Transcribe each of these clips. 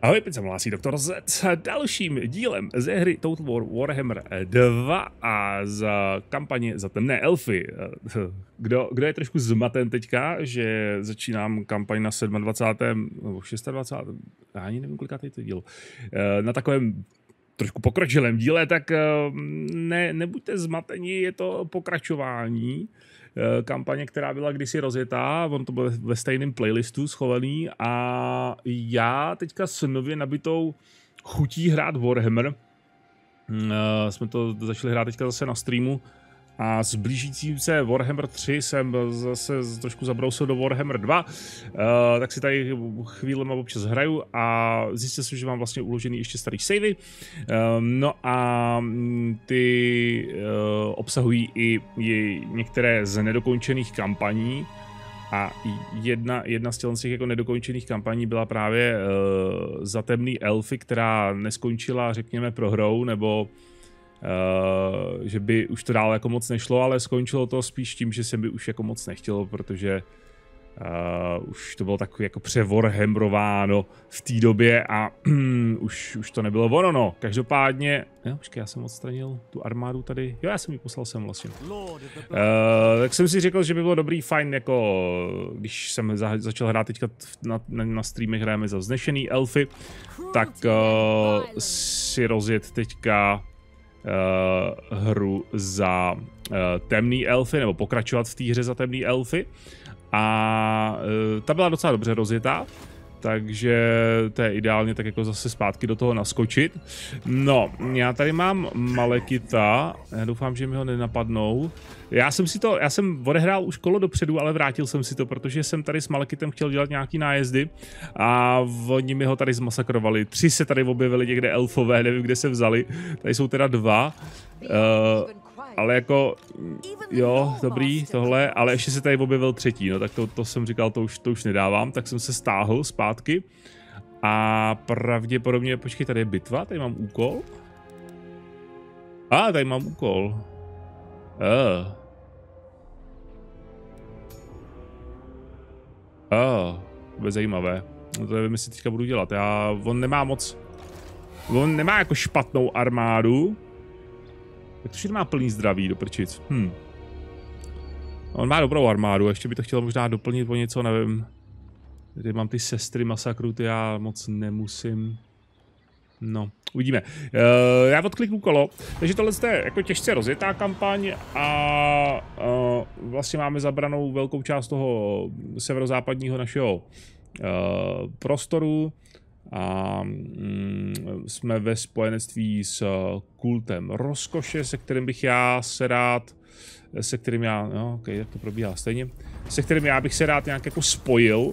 Ahoj, teď jsem hlásí Dr. Z s dalším dílem ze hry Total War Warhammer 2 a z kampaně za temné elfy. Kdo je trošku zmaten teďka, že začínám kampaň na 27. nebo 26. Já ani nevím, koliká je to díl. Na takovém trošku pokročilém díle, tak nebuďte zmateni, je to pokračování kampaně, která byla kdysi rozjetá, on to byl ve stejném playlistu schovaný a já teďka s nově nabitou chutí hrát Warhammer. Jsme to začali hrát teďka zase na streamu a s blížícím se Warhammer 3 jsem zase trošku zabrousil do Warhammer 2, tak si tady chvílema občas hraju a zjistil jsem, že mám vlastně uložený ještě starý savey. No a ty obsahují i některé z nedokončených kampaní a jedna z těch jako nedokončených kampaní byla právě za temný elfy, která neskončila, řekněme, prohrou, nebo že by už to dál jako moc nešlo, ale skončilo to spíš tím, že se mi už jako moc nechtělo, protože už to bylo takový jako přewarhammerováno v té době a už to nebylo ono, no. Každopádně, počkej, já jsem odstranil tu armádu tady, jo, já jsem ji poslal sem vlastně. Tak jsem si řekl, že by bylo dobrý, fajn, jako když jsem začal hrát teďka na streamech, hrajeme za vznešený elfy, tak si rozjet teďka hru za temný elfy, nebo pokračovat v té hře za temný elfy. A ta byla docela dobře rozjetá, takže to je ideálně tak jako zase zpátky do toho naskočit. No, já tady mám Malekita, já doufám, že mi ho nenapadnou. Já jsem odehrál už kolo dopředu, ale vrátil jsem si to, protože jsem tady s Malekitem chtěl dělat nějaký nájezdy a oni mi ho tady zmasakrovali. 3 se tady objevili někde elfové, nevím, kde se vzali. Tady jsou teda 2. Ale jako, jo, dobrý, tohle, ale ještě se tady objevil 3, no tak to jsem říkal, to už nedávám, tak jsem se stáhl zpátky a pravděpodobně, počkej, tady je bitva, tady mám úkol. Tady mám úkol. To bude zajímavé, no to nevím, jestli teďka budu dělat, on nemá jako špatnou armádu. Jak to má plný zdraví do prčic. On má dobrou armádu, ještě by to chtělo možná doplnit o něco, nevím. Tady mám ty sestry masakru, ty já moc nemusím. No, uvidíme. Já odkliknu kolo, takže tohle je jako těžce rozjetá kampaň a vlastně máme zabranou velkou část toho severozápadního našeho prostoru. A jsme ve spojenectví s kultem rozkoše, se kterým bych já se rád, no ok, jak to probíhá stejně, se kterým já bych se rád nějak jako spojil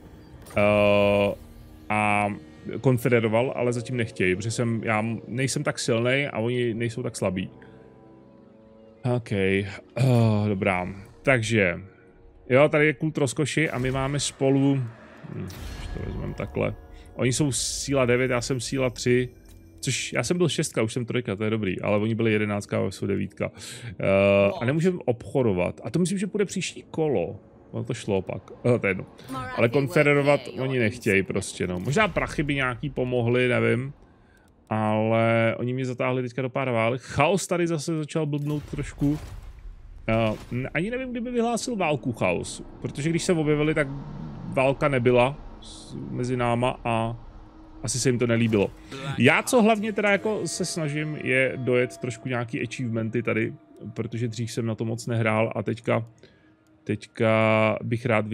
a konfederoval, ale zatím nechtějí, protože já nejsem tak silnej a oni nejsou tak slabí. Ok, dobrá, takže, jo, tady je kult rozkoši a my máme spolu, to vezmeme takhle. Oni jsou síla 9, já jsem síla 3, což já jsem byl 6, už jsem 3, to je dobrý, ale oni byli 11 a jsou 9. A nemůžeme obchodovat. A to myslím, že půjde příští kolo. Ono to šlo pak. To je jedno. Ale konfederovat oni nechtějí prostě, no. Možná prachy by nějaký pomohly, nevím. Ale oni mě zatáhli teďka do pár válek. Chaos tady zase začal blbnout trošku. Ani nevím, kdyby vyhlásil válku Chaos. Protože když se objevili, tak válka nebyla mezi náma a asi se jim to nelíbilo. Já co hlavně teda jako se snažím je dojet trošku nějaký achievementy tady, protože dřív jsem na to moc nehrál a teďka bych rád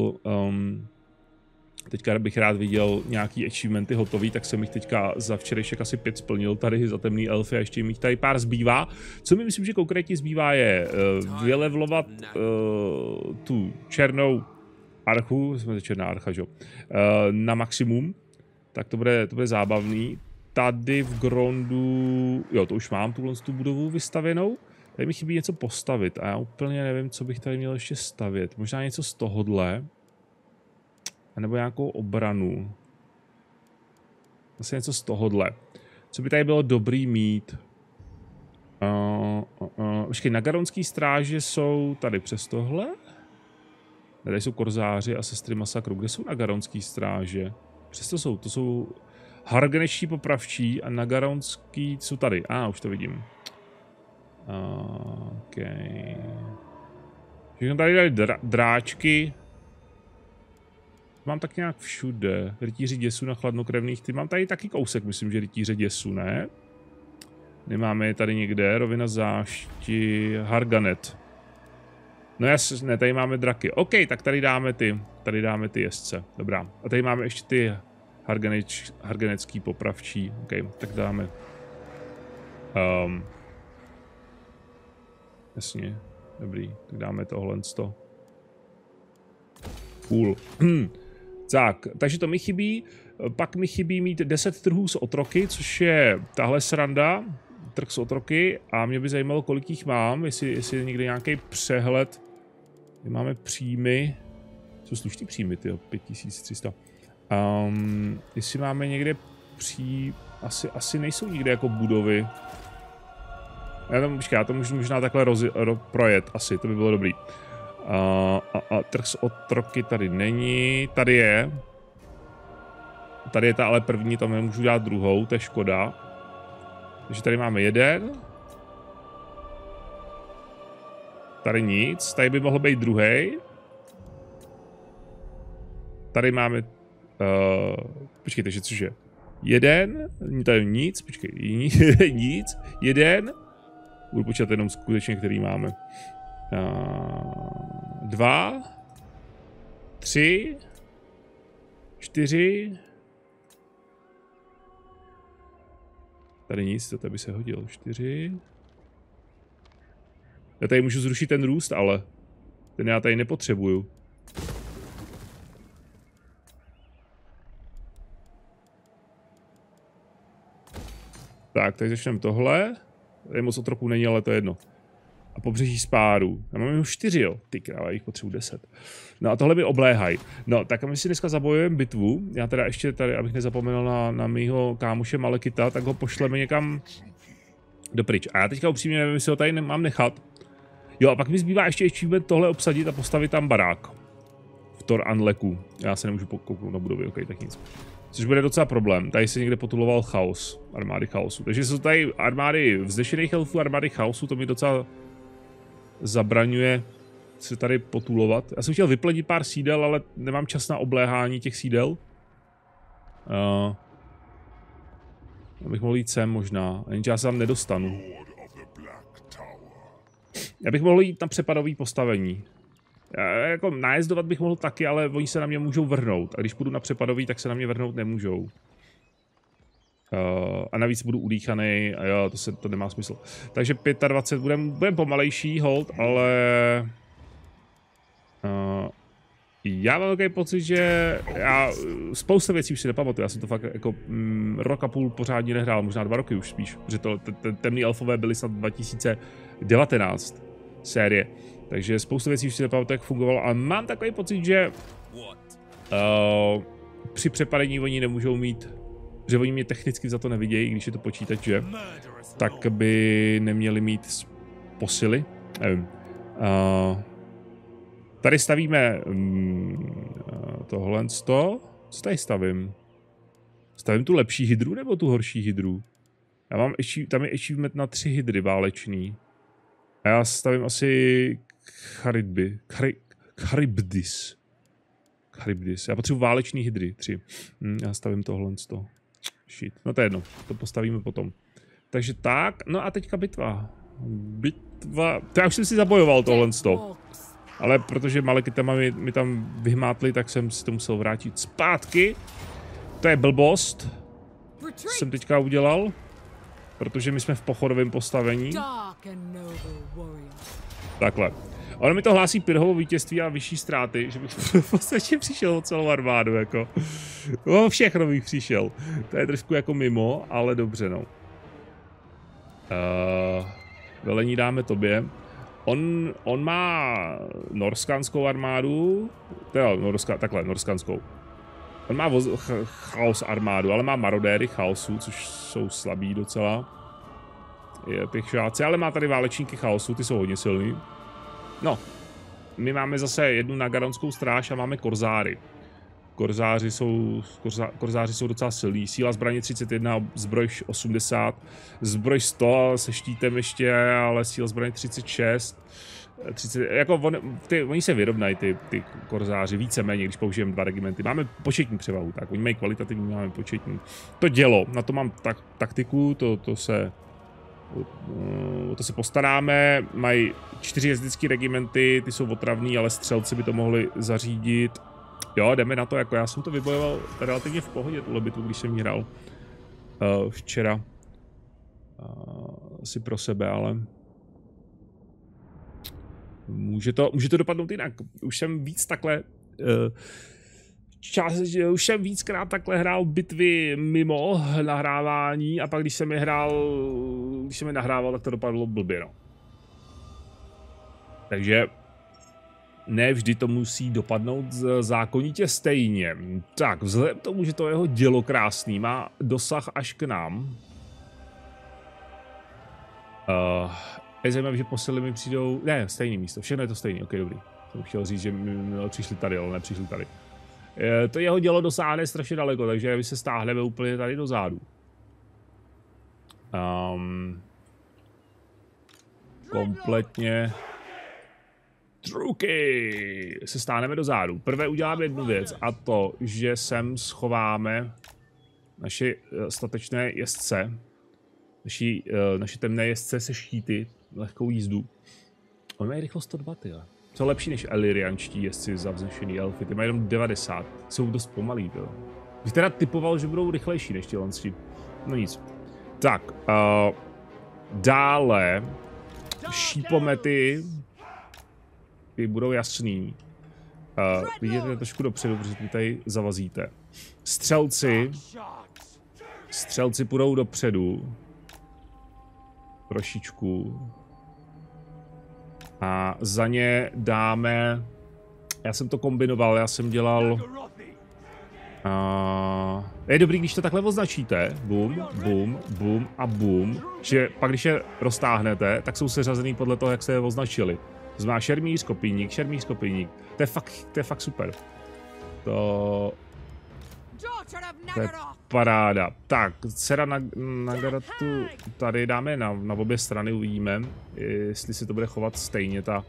viděl nějaký achievementy hotový, tak jsem jich teďka za včerejšek asi 5 splnil tady za temný elfy a ještě jich tady pár zbývá. Co mi myslím, že konkrétně zbývá je vylevlovat tu černou archu, jsme černá archa, že? Na maximum, tak to bude zábavný. Tady v Grondu, jo, to už mám tu budovu vystavěnou. Tady mi chybí něco postavit a já úplně nevím, co bych tady měl ještě stavět. Možná něco z tohodle, anebo nějakou obranu. Asi něco z tohodle. Co by tady bylo dobrý mít? Počkej, nagaronský stráže jsou tady přes tohle? Tady jsou korzáři a sestry masakru. Kde jsou nagaronský stráže? Přesto to jsou Harganečtí popravčí a nagaronský jsou tady. Už to vidím. OK. Všechno tady dali dráčky. Mám tak nějak všude. Rytíři děsů na chladnokrevných. Ty mám tady taky kousek, myslím, že rytíře děsů, ne? Nemáme je tady někde. Rovina zášti. Harganet. No jasně, ne, tady máme draky. OK, tak tady dáme ty jezdce. Dobrá. A tady máme ještě ty harganecký popravčí. OK, tak dáme. Jasně, dobrý. Tak dáme tohle. Cool. Tak, takže to mi chybí. Pak mi chybí mít 10 trhů s otroky, což je tahle sranda. Trh s otroky. A mě by zajímalo, kolik jich mám. Jestli je někde nějaký přehled. Máme příjmy. Jsou slušný příjmy, tyjo, 5300. Jestli máme někde asi nejsou nikde jako budovy. Já to můžu možná takhle projet, asi, to by bylo dobrý. Trh s otroky tady není, tady je. Tady je ta ale první, tam nemůžu dát druhou, to je škoda. Takže tady máme jeden. Tady nic, tady by mohl být druhý. Tady máme... počkej, takže cože? Jeden, tady nic, počkej, nic, jeden. Budu počítat jenom skutečně, který máme. 2, 3, 4. Tady nic, to by se hodilo. 4. Já tady můžu zrušit ten růst, ale ten já tady nepotřebuju. Tak, tady začneme tohle. Tady moc otroků není, ale to je jedno. A pobřeží spáru. Já mám už 4, jo. Ty kráva, jich potřebuji 10. No a tohle mi obléhají. No, tak a my si dneska zabojujeme bitvu. Já teda ještě tady, abych nezapomněl na mýho kámoše Malekita, tak ho pošleme někam dopryč. A já teďka upřímně nevím, jestli ho tady mám nechat. Jo, a pak mi zbývá ještě tohle obsadit a postavit tam barák. V Tor Anleku. Já se nemůžu kouknout na budovy, ok, tak nic. Což bude docela problém. Tady se někde potuloval chaos, armády chaosu. Takže jsou tady armády vznešených elfů, armády chaosu, to mi docela zabraňuje se tady potulovat. Já jsem chtěl vyplenit pár sídel, ale nemám čas na obléhání těch sídel. Abych mohl jít sem možná, jenže já se tam nedostanu. Já bych mohl jít na přepadový postavení. Jako najezdovat bych mohl taky, ale oni se na mě můžou vrhnout. A když půjdu na přepadový, tak se na mě vrhnout nemůžou. A navíc budu udýchaný a jo, to nemá smysl. Takže 25, budem pomalejší, hold, ale... já mám takový pocit, že já spousta věcí už si nepamatuju, já jsem to fakt jako rok a půl pořádně nehrál, možná 2 roky už spíš, protože temný elfové byly snad 2019 série. Takže spousta věcí už si nepamatuju, jak fungovalo, ale mám takový pocit, že při přepadení oni nemůžou mít, že oni mě technicky za to nevidějí, když je to počítač, že? Tak by neměli mít posily, nevím. Tady stavíme tohle. Co tady stavím? Stavím tu lepší hydru nebo tu horší hydru? Já mám tam je achievement na 3 hydry válečný. A já stavím asi Charybdis. Já potřebuji válečný hydry 3. Já stavím tohle. Shit. No to je jedno. To postavíme potom. Takže tak. No a teďka bitva. To já už jsem si zabojoval tohle. Ale protože Malekita mi tam vyhmátli, tak jsem si to musel vrátit zpátky. To je blbost. Co jsem teďka udělal. Protože my jsme v pochodovém postavení. Takhle. Ono mi to hlásí Pyrrhovo vítězství a vyšší ztráty, že bych v podstatě přišel o celou armádu, jako. O všechno bych přišel. To je trošku jako mimo, ale dobře, no. Velení dáme tobě. On má norskánskou armádu, takhle, norskánskou. On má chaos armádu, ale má marodéry chaosu, což jsou slabí docela. Je pěchšáci, ale má tady válečníky chaosu, ty jsou hodně silný. No, my máme zase jednu nagaronskou stráž a máme korzáry. Korzáři jsou docela silní. Síla zbraně 31, zbroj 80, zbroj 100 se štítem ještě, ale síla zbraně 36. 30, jako oni se vyrovnají, ty korzáři, víceméně, když použijeme 2 regimenty. Máme početní převahu, tak oni mají kvalitativní, máme početní. To dělo, na to mám taktiku, to se postaráme. Mají 4 jezdecké regimenty, ty jsou otravný, ale střelci by to mohli zařídit. Jo, jdeme na to, jako já jsem to vybojoval relativně v pohodě, tuhle bitvu, když jsem hrál včera. Asi pro sebe, ale může to dopadnout jinak. Už jsem víc takhle už jsem víckrát takhle hrál bitvy mimo nahrávání a pak když jsem je nahrával, tak to dopadlo blbě, no. Takže ne vždy to musí dopadnout zákonitě stejně. Tak, vzhledem k tomu, že to jeho dělo krásný má dosah až k nám. Je zajímavé, že posily mi přijdou... Ne, stejný místo, všechno je to stejný, ok, dobrý. Jsem chtěl říct, že přišli tady, ale nepřišli tady. To jeho dělo dosáhne strašně daleko, takže my se stáhneme úplně tady dozadu. Kompletně... Truky! Se stáhneme dozadu. Prvé uděláme jednu věc, a to, že sem schováme naše statečné jezdce. Naše temné jezdce se štíty, lehkou jízdu. Oni mají rychlost 102, tyhle. Co lepší než Ellyrianští jezdci za vznešený elfy, ty mají jenom 90. Jsou dost pomalý, tyhle. Bych teda typoval, že budou rychlejší než tělenství. No nic. Tak, dále šípomety. Ty budou jasný. Vidíte trošku dopředu, protože ty tady zavazíte. Střelci půjdou dopředu. Trošičku. A za ně dáme... Já jsem to kombinoval, já jsem dělal... Je dobrý, když to takhle označíte. Bum, bum, bum a bum. Že pak, když je roztáhnete, tak jsou seřazený podle toho, jak jste je označili. To znamená šermíř, kopijník, šermíř, kopijník. To je fakt super. To je paráda. Tak, dcera Nagaratu tady dáme na obě strany, uvidíme, jestli se to bude chovat stejně ta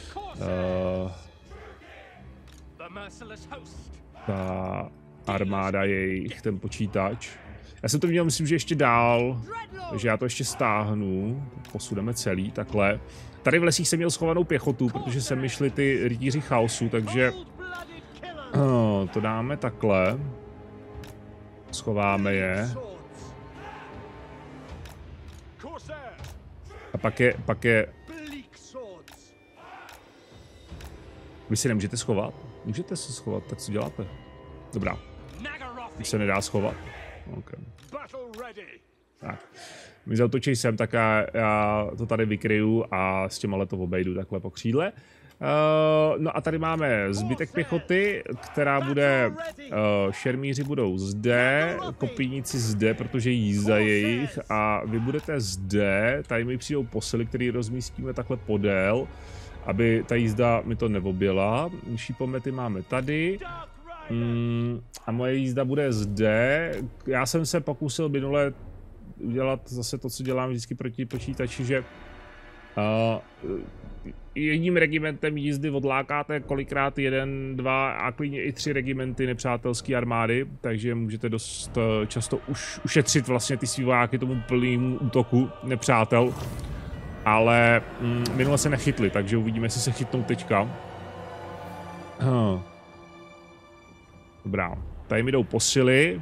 armáda jejich, ten počítač. Já jsem to měl, myslím, že ještě dál, takže já to ještě stáhnu, posuneme celý, takhle. Tady v lesích jsem měl schovanou pěchotu, protože sem mi šli ty rytíři chaosu, takže to dáme takhle. Schováme je. A pak je... Vy si nemůžete schovat? Můžete se schovat, tak co děláte? Dobrá. Už se nedá schovat. Okay. Tak. My zautočí sem, tak já to tady vykryju a s těma to obejdu takhle po křídle. No a tady máme zbytek pěchoty, která bude, šermíři budou zde, kopijníci zde, protože jízda jejich a vy budete zde, tady mi přijdou posily, které rozmístíme takhle podél, aby ta jízda mi to neobjela. Šípomety máme tady. A moje jízda bude zde. Já jsem se pokusil minule udělat zase to, co dělám vždycky proti počítači, že jedním regimentem jízdy odlákáte kolikrát 1, 2 a klidně i 3 regimenty nepřátelské armády, takže můžete dost často ušetřit vlastně ty svý vojáky tomu plnému útoku nepřátel. Ale minule se nechytli, takže uvidíme, jestli se chytnou teďka. Dobrá, tady mi jdou posily.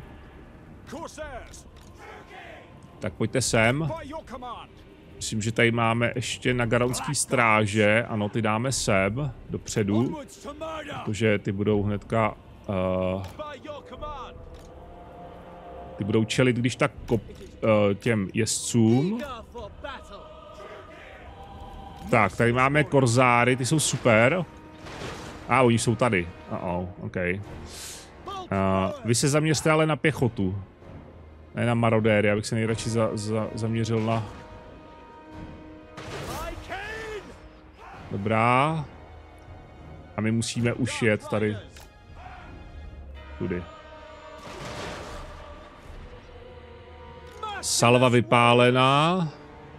Tak pojďte sem. Myslím, že tady máme ještě nagaronský stráže. Ano, ty dáme sem, dopředu. Protože ty budou hnedka... ty budou čelit, když tak těm jezdcům. Tak, tady máme korzáry, ty jsou super. Oni jsou tady. OK. Vy se zaměřte ale na pěchotu. Ne na marodéry, abych se nejradši zaměřil na... Dobrá. A my musíme už jet tady. tudy. Salva vypálená.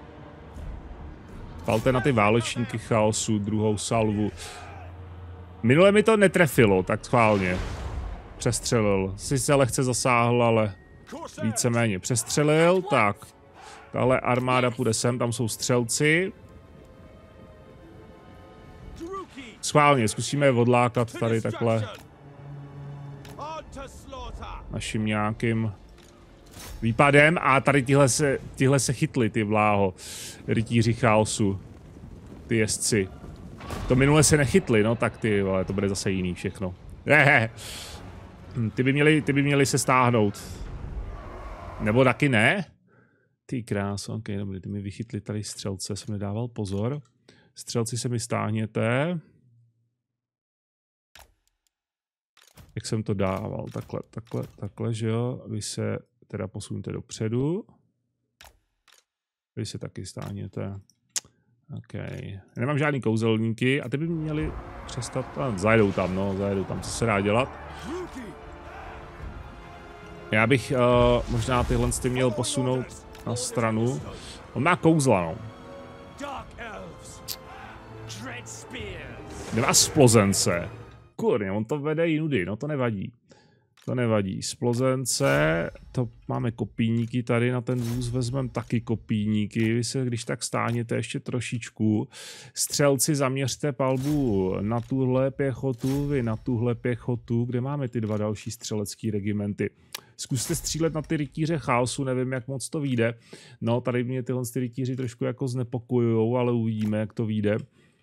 Palte na ty válečníky chaosu, druhou salvu. Minule mi to netrefilo, tak schválně. Přestřelil. Sice lehce zasáhl, ale víceméně přestřelil. Tak. Tahle armáda půjde sem, tam jsou střelci. Schválně, zkusíme je odlákat tady takhle. Naším nějakým výpadem. A tady tihle se chytli, ty vláho. Rytíři chaosu. Ty jezdci. To minule se nechytli, no tak ty vole, to bude zase jiný všechno. Ty by měli se stáhnout. Nebo taky ne? Ty krás, ok, dobrý, ty mi vychytli tady střelce, jsem nedával pozor. Střelci se mi stáhněte. Jak jsem to dával? Takhle, že jo? Vy se teda posuňte dopředu. Vy se taky stáhněte. OK. Nemám žádný kouzelníky a ty by měli přestat. Zajedou tam, co se dá dělat. Já bych možná tyhle měl posunout na stranu. On má kouzla, no. Nemá splozence. Kurně, on to vede jinudy, no to nevadí. To nevadí. Splozence, to máme kopíníky tady na ten vůz, vezmeme taky kopíníky. Vy se když tak stáhněte ještě trošičku. Střelci, zaměřte palbu na tuhle pěchotu, vy na tuhle pěchotu, kde máme ty dva další střelecký regimenty. Zkuste střílet na ty rytíře chaosu, nevím, jak moc to vyjde. No, tady mě tyhle rytíři trošku jako znepokojujou, ale uvidíme, jak to vyjde.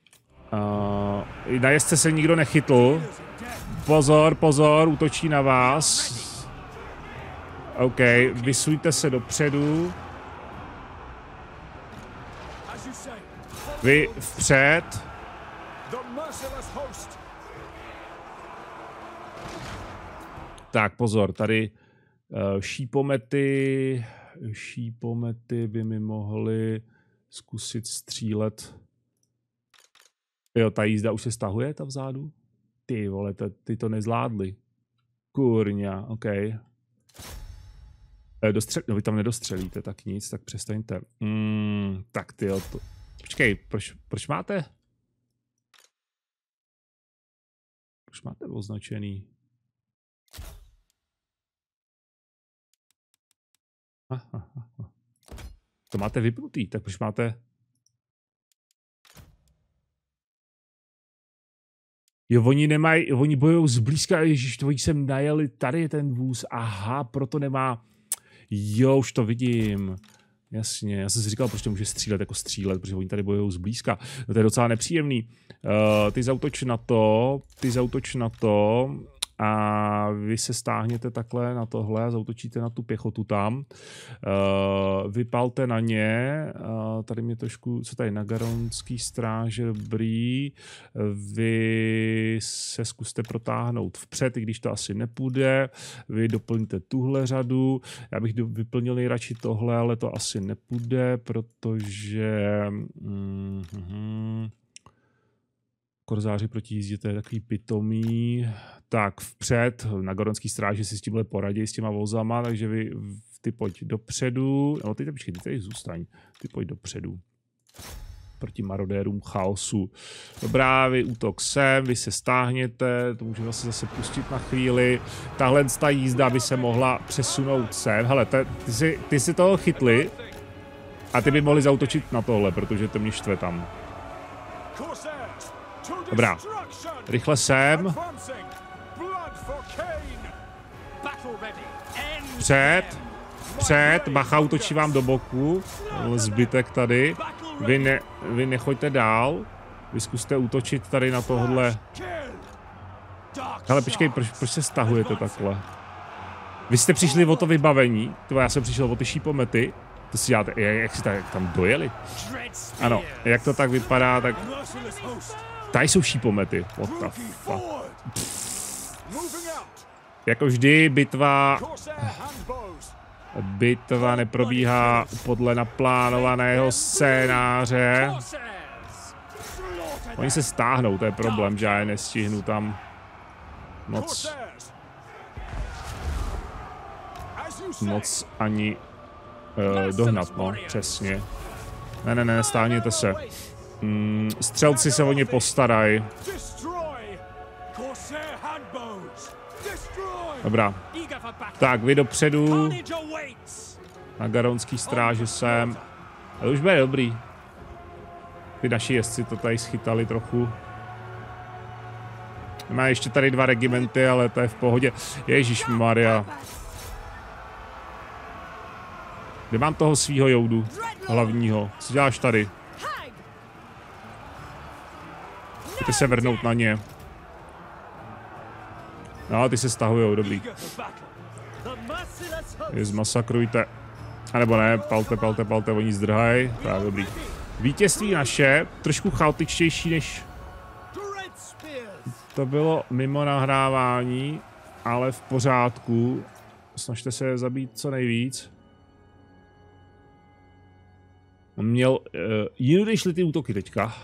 Na jezdce se nikdo nechytl. Pozor, pozor, útočí na vás. OK, vysuňte se dopředu. Vy vpřed. Tak, pozor, tady šípomety by mi mohly zkusit střílet. Jo, ta jízda už se stahuje, ta vzadu? Ty vole, ty to nezvládli. Kurňa, OK. No vy tam nedostřelíte, tak nic, tak přestaňte. Tak tyjo, to... Počkej, proč máte? Proč máte označený? To máte vypnutý, tak proč máte... Jo, oni bojují zblízka, ježiš, to jsem najeli, tady je ten vůz, aha, proto nemá, jo, už to vidím, jasně, já jsem si říkal, proč to může střílet jako střílet, protože oni tady bojují zblízka, no to je docela nepříjemný, ty zautoč na to a vy se stáhněte takhle na tohle a zautočíte na tu pěchotu tam, vypalte na ně, tady mě trošku, co tady, Nagaronský stráže, dobrý, vy se zkuste protáhnout vpřed, i když to asi nepůjde, vy doplňte tuhle řadu, já bych vyplnil nejradši tohle, ale to asi nepůjde, protože... Korzáři proti jízdě, to je takový pitomý. Tak vpřed, na Goronský stráži si s tímhle poradí, s těma vozama, takže ty pojď dopředu. No ty tady zůstaň. Ty pojď dopředu. Proti marodérům chaosu. Dobrá, vy útok sem, vy se stáhněte, to můžeme zase pustit na chvíli. Tahle ta jízda by se mohla přesunout sem. Hele, ty si toho chytli a ty by mohli zaútočit na tohle, protože to mě štve tam. Dobrá, rychle sem. Před, bacha, útočí vám do boku. Zbytek tady. Vy nechoďte dál. Vy zkuste útočit tady na tohle. Hele, počkej, proč se stahujete takhle? Vy jste přišli o to vybavení. Já jsem přišel o ty šípomety. To si děláte, jak si tam dojeli? Ano, jak to tak vypadá, tak... Tady jsou šípomety. What the fuck? Jako vždy, bitva neprobíhá podle naplánovaného scénáře. Oni se stáhnou, to je problém, že já je nestihnu tam moc moc ani dohnat, no, přesně. Ne, stáhněte se. Střelci se o ně postarají. Dobrá. Tak, vy dopředu. Na garonský stráži sem. To už bude dobrý. Ty naši jezdci to tady schytali trochu. Má ještě tady 2 regimenty, ale to je v pohodě. Ježišmarja. Kde mám toho svýho joudu? Hlavního. Co děláš tady? Chcete se vrhnout na ně. No, ty se stahujou, dobrý. Je zmasakrujte. A nebo ne, palte, oni zdrhají. Tak, dobrý. Vítězství naše, trošku chaotičtější, než to bylo mimo nahrávání, ale v pořádku. Snažte se zabít co nejvíc. On měl jinudy šly ty útoky teďka.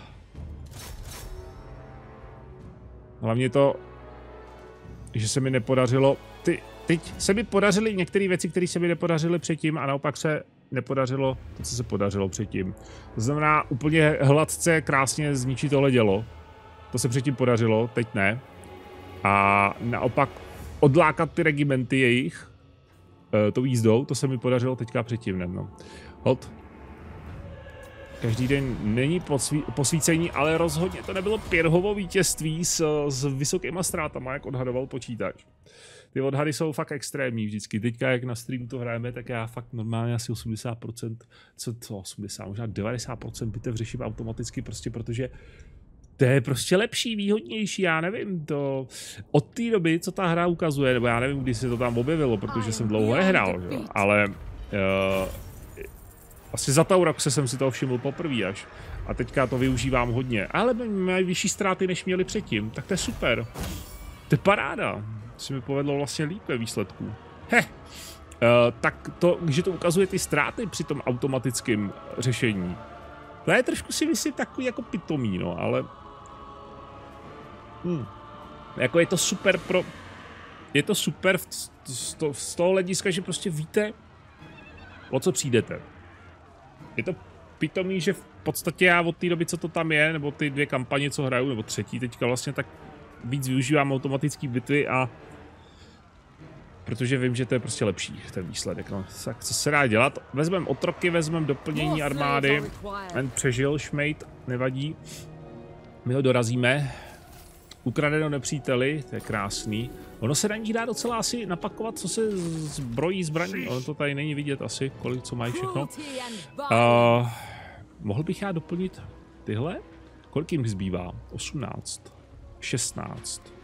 Hlavně to, že se mi nepodařilo. Teď se mi podařily některé věci, které se mi nepodařily předtím, a naopak se nepodařilo to, co se podařilo předtím. To znamená úplně hladce, krásně zničit tohle dělo. To se předtím podařilo, teď ne. A naopak odlákat ty regimenty jejich tou jízdou, to se mi podařilo teďka předtím, ne? No. Hod. Každý den není posvícení, ale rozhodně to nebylo Pirhovo vítězství s vysokýma ztrátama, jak odhadoval počítač. Ty odhady jsou fakt extrémní vždycky. Teďka, jak na streamu to hrajeme, tak já fakt normálně asi 80%, co 80, možná 90% bitev řeším automaticky, prostě protože to je prostě lepší, výhodnější, já nevím, to od té doby, co ta hra ukazuje, nebo já nevím, kdy se to tam objevilo, protože jsem dlouho nehrál, jo, ale asi za Tauraxe jsem si toho všiml poprvé až. A teďka to využívám hodně. Ale mají vyšší ztráty, než měli předtím. Tak to je super. To je paráda. Se mi povedlo vlastně líp ve výsledku. Tak to, že to ukazuje ty ztráty při tom automatickém řešení. To je trošku si myslím takový jako pitomý, no, ale... Jako je to super pro... Je to super z toho hlediska, že prostě víte, o co přijdete. Je to pitomý, že v podstatě já od té doby, co to tam je, nebo ty 2 kampaně, co hraju, nebo 3. teďka vlastně, tak víc využívám automatické bitvy a protože vím, že to je prostě lepší, ten výsledek. No. Tak co se dá dělat? Vezmeme otroky, vezmeme doplnění armády. Ten přežil, šmejt, nevadí. My ho dorazíme. Ukradeno nepříteli, to je krásný. Ono se na nich dá docela asi napakovat, co se zbrojí zbraní. Ono to tady není vidět asi, kolik co mají všechno. Mohl bych já doplnit tyhle? Kolik jim zbývá? 18. 16.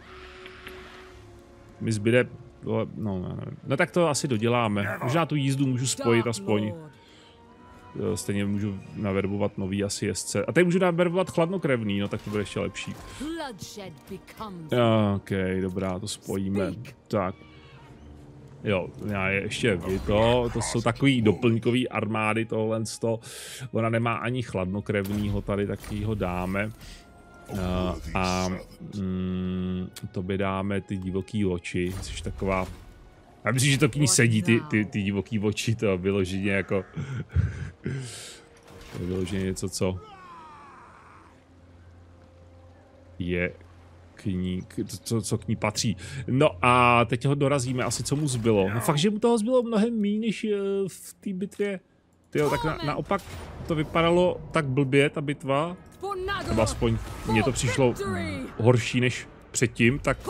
Mi zbyde... No tak to asi doděláme. Možná tu jízdu můžu spojit aspoň. Stejně můžu naverbovat nový asi jezdce. A tady můžu naverbovat chladnokrevný, no tak to bude ještě lepší. OK, dobrá, to spojíme. Tak. Jo, já ještě to jsou takový doplňkový armády, tohle ona nemá ani chladnokrevnýho tady, tak ho dáme. To by dáme ty divoký oči, což taková... Já myslím, že to k ní sedí, ty divoký oči, to vyloženě jako... to vyloženě něco, co... je k ní, co k ní patří. No a teď ho dorazíme, asi co mu zbylo. No fakt, že mu toho zbylo mnohem méně, než v té bitvě. Tyjo, tak naopak to vypadalo tak blbě, ta bitva. Nebo aspoň mně to přišlo horší než předtím, tak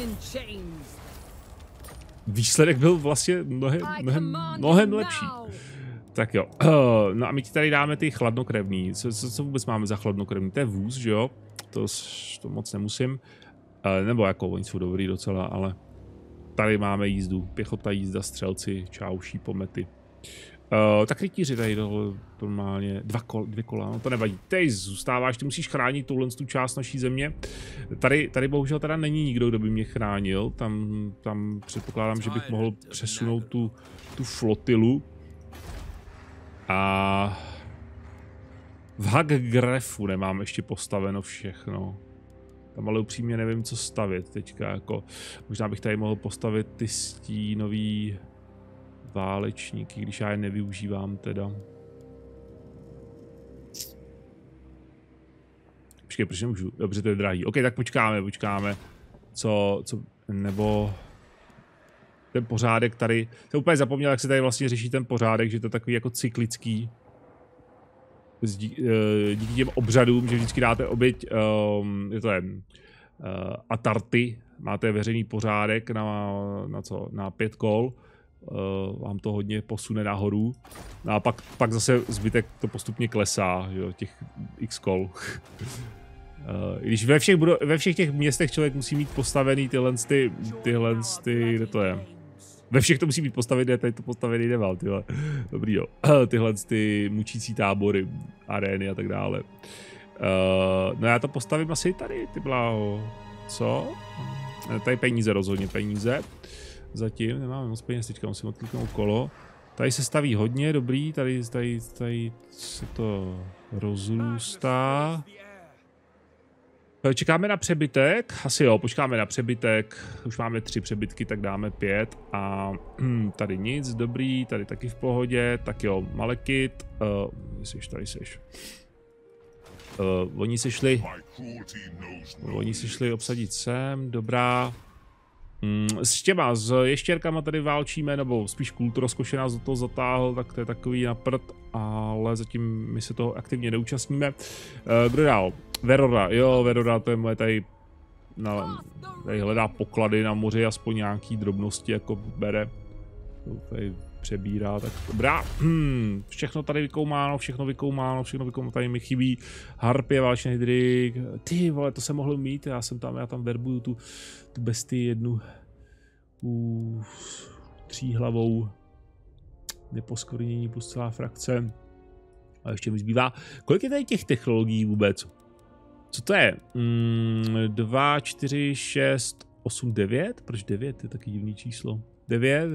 výsledek byl vlastně mnohem lepší. Tak jo, no a my ti tady dáme ty chladnokrevný. Co vůbec máme za chladnokrevný? To je vůz, že jo? To moc nemusím. Nebo jako, oni jsou dobrý docela, ale tady máme jízdu. Pěchota, jízda, střelci, čauší, pomety. Tak rytíři tady normálně, 2 kola, no to nevadí. Ty zůstáváš, ty musíš chránit tu část naší země. Tady bohužel teda není nikdo, kdo by mě chránil. Tam předpokládám, že bych mohl přesunout tu flotilu. A v Haggrefu nemám ještě postaveno všechno. Tam ale upřímně nevím, co stavět teďka, jako možná bych tady mohl postavit ty stínový válečníky, když já je nevyužívám teda. Počkej, proč nemůžu? Dobře, to je drahý. OK, tak počkáme. Co, nebo... Ten pořádek tady, jsem úplně zapomněl, jak se tady vlastně řeší ten pořádek, že to je takový jako cyklický. Díky těm obřadům, že vždycky dáte oběť, atarty, máte veřejný pořádek na 5 kol, vám to hodně posune nahoru, no a pak zase zbytek to postupně klesá, že jo, těch x kol. Když ve všech těch městech člověk musí mít postavený tyhle, kde to je? Ve všech to musí být postavený, tady to postavený neval, tyhle. Dobrý jo. Tyhle ty mučící tábory, arény a tak dále. No já to postavím asi tady, ty bláho. Co? Tady peníze rozhodně, peníze. Zatím nemáme moc peněz, teďka musím odkliknout kolo. Tady se staví hodně, dobrý, tady se to rozrůstá. Čekáme na přebytek, asi jo, počkáme na přebytek, už máme 3 přebytky, tak dáme 5 a tady nic, dobrý, tady taky v pohodě, tak jo, Malekith, tady seš. Oni se šli obsadit sem, dobrá. S těma, s ještěrkama tady válčíme, nebo spíš Kulturozkoše nás do toho zatáhl, tak to je takový na prd, ale zatím my se toho aktivně neúčastníme. Kdo dál? Verora, jo, Verora, to je moje tady hledá poklady na moři, aspoň nějaký drobnosti jako bere. To tady přebírá, tak dobrá. Všechno tady vykoumáno, všechno tady mi chybí. Harpie, válečný hydrik. Ty vole, to jsem mohl mít, já tam verbuju tu bestii jednu. 3hlavou. Neposkvrnění plus celá frakce. A ještě mi zbývá. Kolik je tady těch technologií vůbec? Co to je? 2, 4, 6, 8, 9? Proč 9? To je taky divný číslo. 9,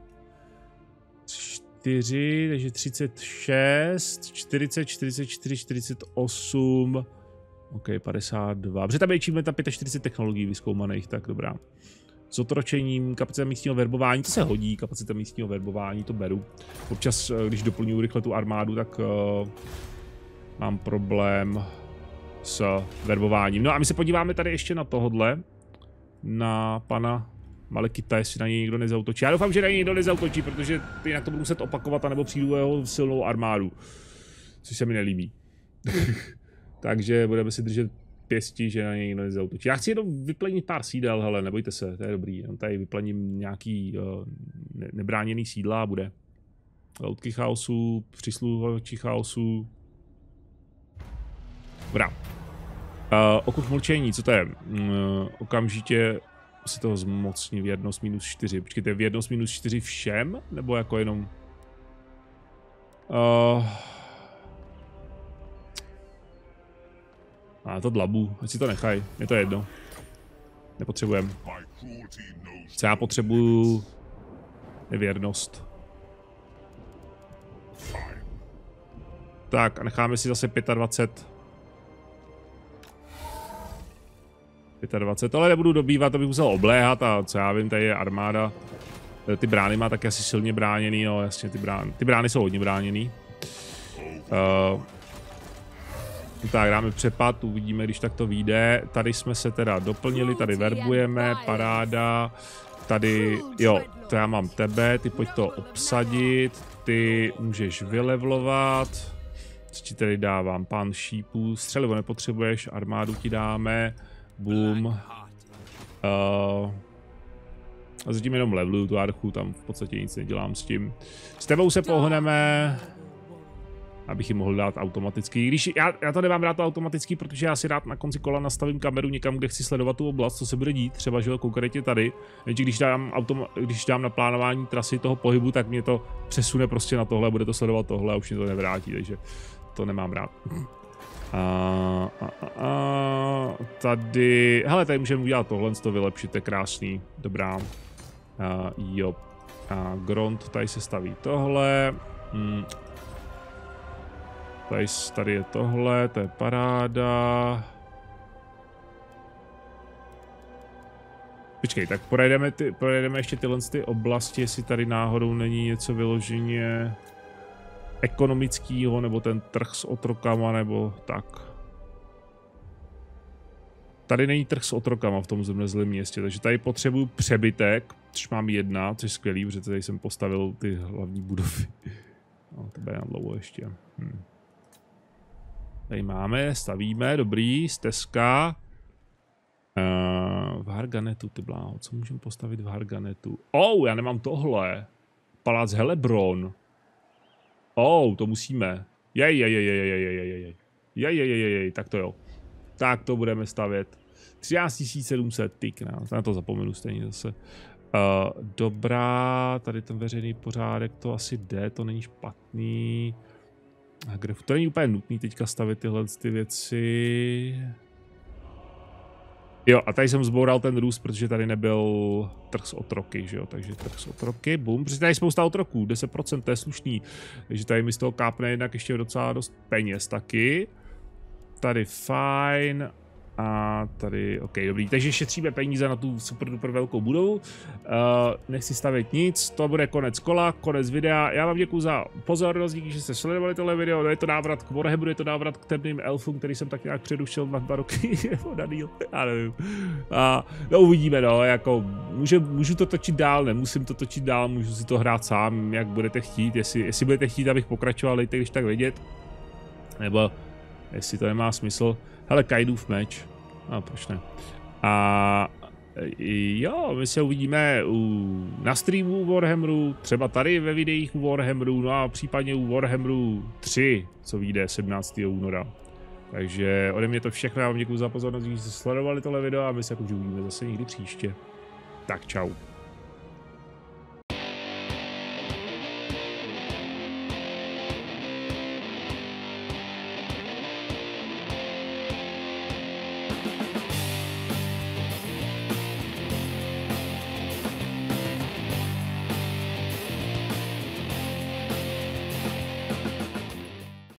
4, takže 36, 40, 44, 48, OK, 52. Protože tam je achievement na 45 technologií vyzkoumaných, tak dobrá. S otročením, kapacita místního verbování, to se hodí, kapacita místního verbování, to beru. Občas, když doplňuji rychle tu armádu, tak mám problém s verbováním. No a my se podíváme tady ještě na tohodle, na pana Malekitha, jestli na něj někdo nezautočí. Já doufám, že na něj někdo nezautočí, protože jinak to budu muset opakovat, anebo přijdu jeho silnou armádu. Což se mi nelíbí. Takže budeme si držet pěstí, že na něj někdo nezautočí. Já chci jenom vyplenit pár sídel, hele, nebojte se, to je dobrý. Jenom tady vyplením nějaký nebráněný sídla a bude. Loutky chaosu, přísluhovači chaosu. Dobrá. Okruh mlčení, co to je? Okamžitě si toho zmocní věrnost -4. Počkejte, věrnost -4 všem? Nebo jako jenom... to dlabu, ať si to nechaj, je to jedno. Nepotřebujem. Co já potřebuju... Nevěrnost. Tak a necháme si zase 25. 25, ale nebudu dobývat, to bych musel obléhat a co já vím, tady je armáda. Ty brány má taky asi silně bráněný, no jasně, ty brány jsou hodně bráněný. Tak dáme přepad, uvidíme, když tak to vyjde. Tady jsme se teda doplnili, tady verbujeme, paráda. Tady, jo, to já mám tebe, ty pojď to obsadit, ty můžeš vylevlovat. Co ti tady dávám? Pán šípů, střelivo nepotřebuješ, armádu ti dáme. Boom. A zatím jenom leveluju tu archu, tam v podstatě nic nedělám s tím. S tebou se pohneme, abych ji mohl dát automaticky. Když já to nemám rád automaticky, protože já si rád na konci kola nastavím kameru někam, kde chci sledovat tu oblast, co se bude dít, třeba že konkrétně tady. Jenže když dám na plánování trasy toho pohybu, tak mě to přesune prostě na tohle, bude to sledovat tohle a už mě to nevrátí, takže to nemám rád. Tady, hele, tady můžeme udělat tohle, to vylepšit, to je krásný, dobrá. Jo. Grond, tady se staví tohle. Tady je tohle, to je paráda. Počkej, tak projedeme ještě tyhle ty oblasti, jestli tady náhodou není něco vyloženě ekonomického, nebo ten trh s otrokama, nebo tak. Tady není trh s otrokama v tom zmrzlém městě, takže tady potřebuju přebytek, což mám 1, což je skvělý, protože tady jsem postavil ty hlavní budovy. No, to bude na dlouho ještě. Tady máme, stavíme, dobrý, stezka. V Harganetu, ty bláho, co můžeme postavit v Harganetu? Já nemám tohle. Palác Helebron. To musíme. Jej, tak to jo. Tak to budeme stavět. 13 700, ty král, na to zapomenu stejně zase. Dobrá, tady ten veřejný pořádek, to asi jde, to není špatný. To není úplně nutný teďka stavit tyhle ty věci. Jo, a tady jsem zboural ten růst, protože tady nebyl trh s otroky, že jo, takže trh s otroky, bum, protože tady je spousta otroků, 10%, to je slušný, takže tady mi z toho kápne jednak ještě docela dost peněz taky. Tady fajn. A tady, OK, dobrý, takže šetříme peníze na tu super duper velkou budovu. Nechci stavět nic, to bude konec kola, konec videa. Já vám děkuji za pozornost, díky, že jste sledovali tohle video. Je to návrat k Warhammeru, je to návrat k temným elfům, který jsem tak nějak přerušil na 2 roky, nebo na díl, já nevím. No uvidíme, no, jako můžu to točit dál, nemusím to točit dál, můžu si to hrát sám, jak budete chtít, jestli budete chtít, abych pokračoval, dejte když tak vědět. Nebo jestli to nemá smysl. Hele, Kaidův meč. Proč ne? A jo, my se uvidíme na streamu Warhammeru, třeba tady ve videích u Warhammeru, no a případně u Warhammeru 3, co vyjde 17. února. Takže ode mě to všechno, já vám děkuji za pozornost, že jste sledovali tohle video a my se už uvidíme zase někdy příště. Tak čau.